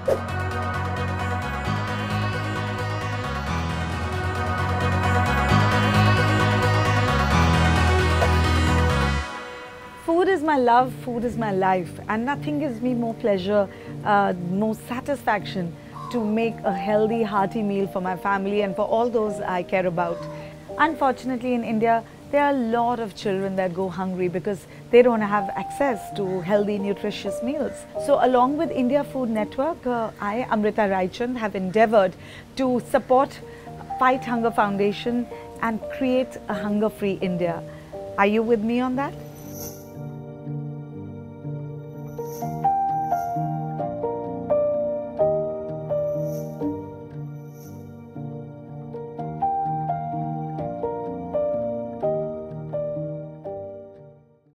Food is my love, food is my life, and nothing gives me more pleasure, more satisfaction to make a healthy, hearty meal for my family and for all those I care about. Unfortunately, in India, there are a lot of children that go hungry because they don't have access to healthy, nutritious meals. So along with India Food Network, I, Amrita Raichand, have endeavored to support Fight Hunger Foundation and create a hunger-free India. Are you with me on that?